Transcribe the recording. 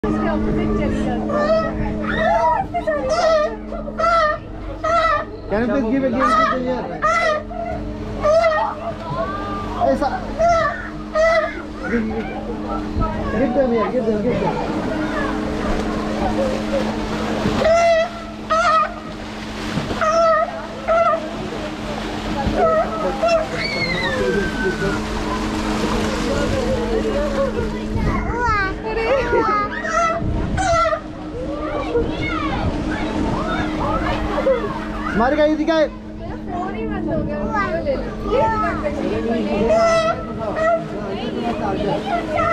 Can you please give it here? ऐसा give them here, give them. मार गई थी क्या? फोन ही बंद हो गया। ले लो।